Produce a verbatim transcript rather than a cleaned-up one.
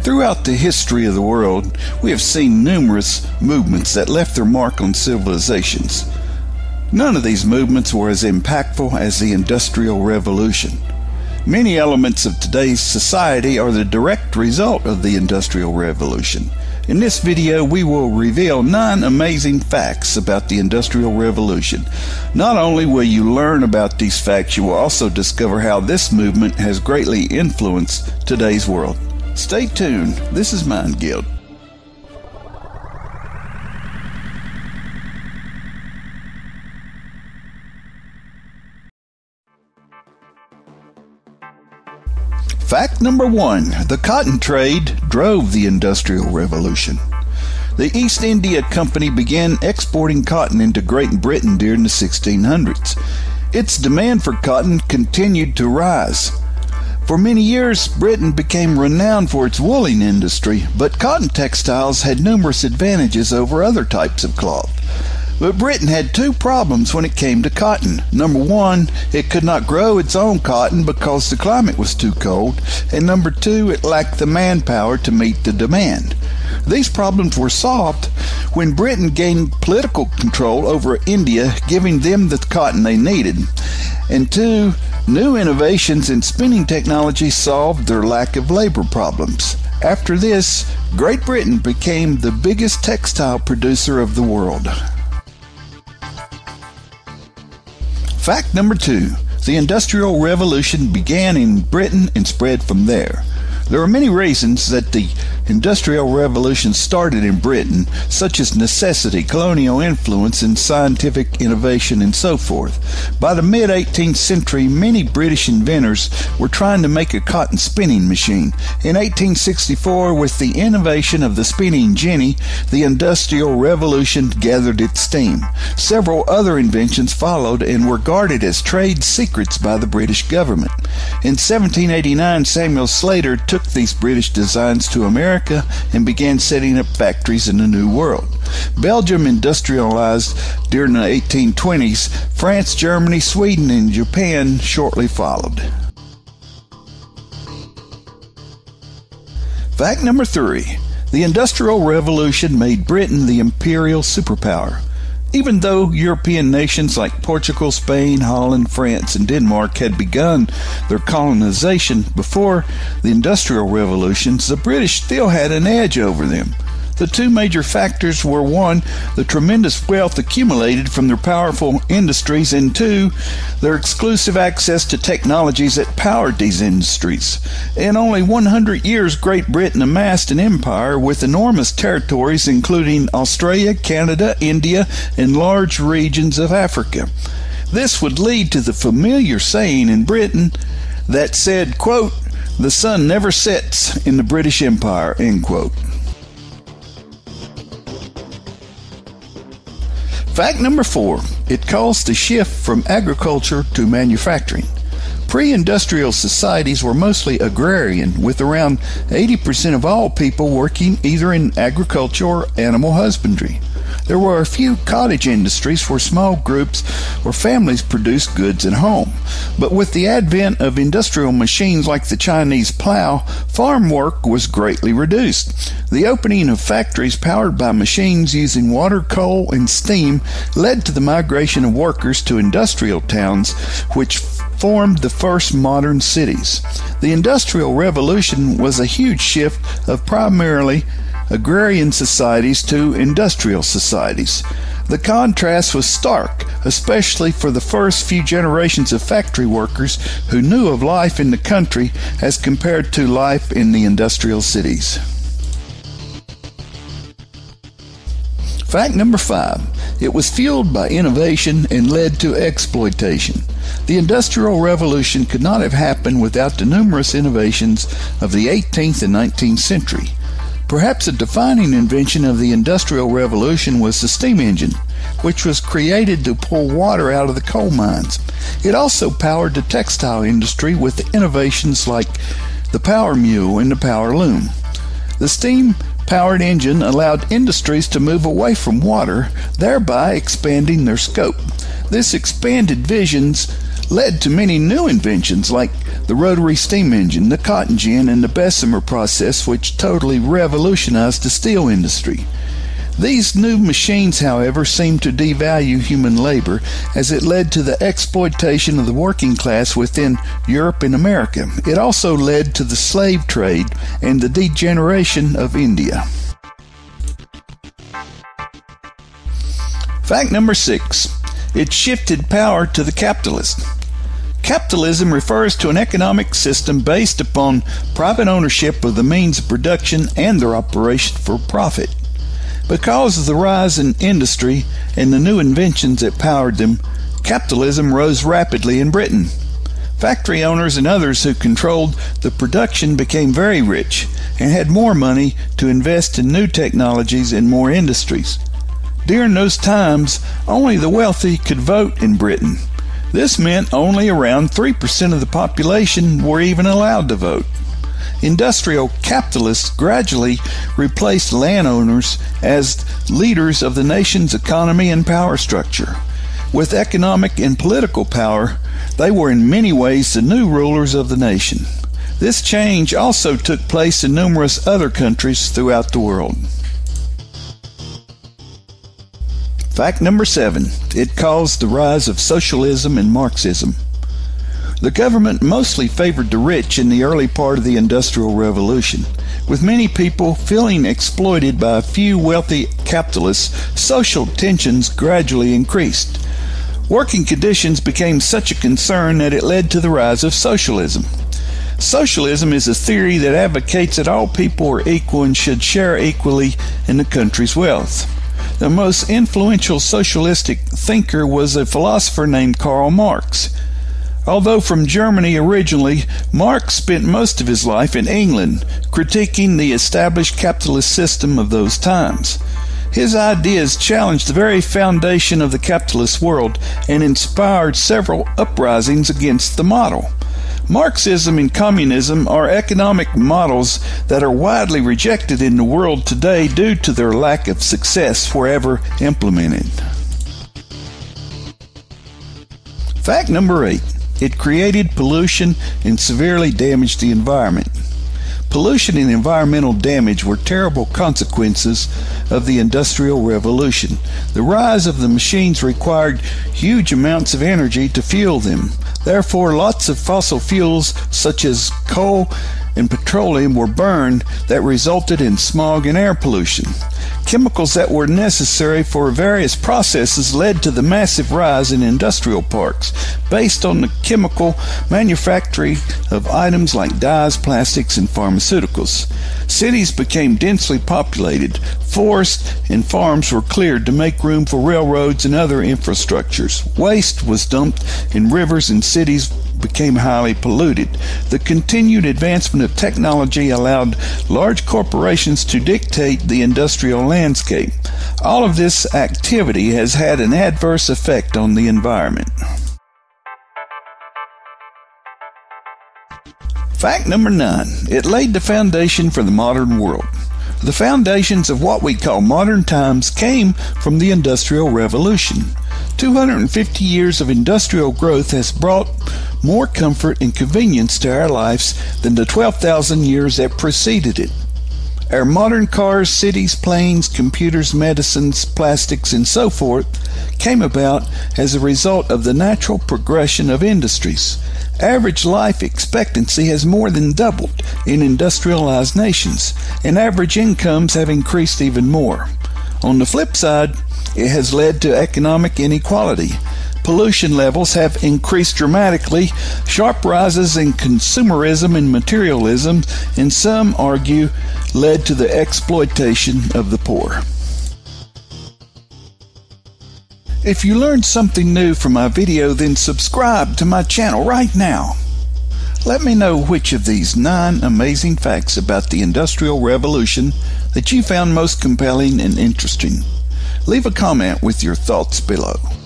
Throughout the history of the world, we have seen numerous movements that left their mark on civilizations. None of these movements were as impactful as the Industrial Revolution. Many elements of today's society are the direct result of the Industrial Revolution. In this video, we will reveal nine amazing facts about the Industrial Revolution. Not only will you learn about these facts, you will also discover how this movement has greatly influenced today's world. Stay tuned. This is Mind Guild. Fact number one, the cotton trade drove the Industrial Revolution. The East India Company began exporting cotton into Great Britain during the sixteen hundreds. Its demand for cotton continued to rise. For many years, Britain became renowned for its woolen industry, but cotton textiles had numerous advantages over other types of cloth. But Britain had two problems when it came to cotton. Number one, it could not grow its own cotton because the climate was too cold. And number two, it lacked the manpower to meet the demand. These problems were solved when Britain gained political control over India, giving them the cotton they needed. And two, new innovations in spinning technology solved their lack of labor problems. After this, Great Britain became the biggest textile producer of the world. Fact number two, the Industrial Revolution began in Britain and spread from there. There are many reasons that the Industrial Revolution started in Britain, such as necessity, colonial influence, and scientific innovation, and so forth. By the mid-eighteenth century, many British inventors were trying to make a cotton spinning machine. In eighteen sixty-four, with the innovation of the spinning jenny, the Industrial Revolution gathered its steam. Several other inventions followed and were guarded as trade secrets by the British government. In seventeen eighty-nine, Samuel Slater took these British designs to America and began setting up factories in the New World. Belgium industrialized during the eighteen twenties. France, Germany, Sweden, and Japan shortly followed. Fact number three, the Industrial Revolution made Britain the imperial superpower. Even though European nations like Portugal, Spain, Holland, France, and Denmark had begun their colonization before the Industrial Revolutions, the British still had an edge over them. The two major factors were one, the tremendous wealth accumulated from their powerful industries, and two, their exclusive access to technologies that powered these industries. In only one hundred years, Great Britain amassed an empire with enormous territories including Australia, Canada, India, and large regions of Africa. This would lead to the familiar saying in Britain that said, quote, "The sun never sets in the British Empire," end quote. Fact number four, it caused a shift from agriculture to manufacturing. Pre-industrial societies were mostly agrarian, with around eighty percent of all people working either in agriculture or animal husbandry. There were a few cottage industries where small groups or families produced goods at home. But with the advent of industrial machines like the Chinese plow, farm work was greatly reduced. The opening of factories powered by machines using water, coal, and steam led to the migration of workers to industrial towns, which formed the first modern cities. The Industrial Revolution was a huge shift of primarily agrarian societies to industrial societies. The contrast was stark, especially for the first few generations of factory workers who knew of life in the country as compared to life in the industrial cities. Fact number five, it was fueled by innovation and led to exploitation. The Industrial Revolution could not have happened without the numerous innovations of the eighteenth and nineteenth century. Perhaps a defining invention of the Industrial Revolution was the steam engine, which was created to pull water out of the coal mines. It also powered the textile industry with innovations like the power mule and the power loom. The steam-powered engine allowed industries to move away from water, thereby expanding their scope. This expanded visions led to many new inventions like the rotary steam engine, the cotton gin, and the Bessemer process, which totally revolutionized the steel industry. These new machines, however, seemed to devalue human labor, as it led to the exploitation of the working class within Europe and America. It also led to the slave trade and the degeneration of India. Fact number six. It shifted power to the capitalist. Capitalism refers to an economic system based upon private ownership of the means of production and their operation for profit. Because of the rise in industry and the new inventions that powered them, capitalism rose rapidly in Britain. Factory owners and others who controlled the production became very rich and had more money to invest in new technologies and more industries. During those times, only the wealthy could vote in Britain. This meant only around three percent of the population were even allowed to vote. Industrial capitalists gradually replaced landowners as leaders of the nation's economy and power structure. With economic and political power, they were in many ways the new rulers of the nation. This change also took place in numerous other countries throughout the world. Fact number seven. It caused the rise of socialism and Marxism. The government mostly favored the rich in the early part of the Industrial Revolution. With many people feeling exploited by a few wealthy capitalists, social tensions gradually increased. Working conditions became such a concern that it led to the rise of socialism. Socialism is a theory that advocates that all people are equal and should share equally in the country's wealth. The most influential socialistic thinker was a philosopher named Karl Marx. Although from Germany originally, Marx spent most of his life in England, critiquing the established capitalist system of those times. His ideas challenged the very foundation of the capitalist world and inspired several uprisings against the model. Marxism and communism are economic models that are widely rejected in the world today due to their lack of success wherever implemented. Fact number eight. It created pollution and severely damaged the environment. Pollution and environmental damage were terrible consequences of the Industrial Revolution. The rise of the machines required huge amounts of energy to fuel them. Therefore, lots of fossil fuels such as coal and petroleum were burned that resulted in smog and air pollution. Chemicals that were necessary for various processes led to the massive rise in industrial parks based on the chemical manufacturing of items like dyes, plastics, and pharmaceuticals. Cities became densely populated. Forests and farms were cleared to make room for railroads and other infrastructures. Waste was dumped in rivers and cities became highly polluted. The continued advancement of technology allowed large corporations to dictate the industrial landscape. All of this activity has had an adverse effect on the environment. Fact number nine. It laid the foundation for the modern world. The foundations of what we call modern times came from the Industrial Revolution. two hundred fifty years of industrial growth has brought more comfort and convenience to our lives than the twelve thousand years that preceded it. Our modern cars, cities, planes, computers, medicines, plastics, and so forth came about as a result of the natural progression of industries. Average life expectancy has more than doubled in industrialized nations, and average incomes have increased even more. On the flip side, it has led to economic inequality. Pollution levels have increased dramatically, sharp rises in consumerism and materialism, and some argue led to the exploitation of the poor. If you learned something new from my video, then subscribe to my channel right now. Let me know which of these nine amazing facts about the Industrial Revolution that you found most compelling and interesting. Leave a comment with your thoughts below.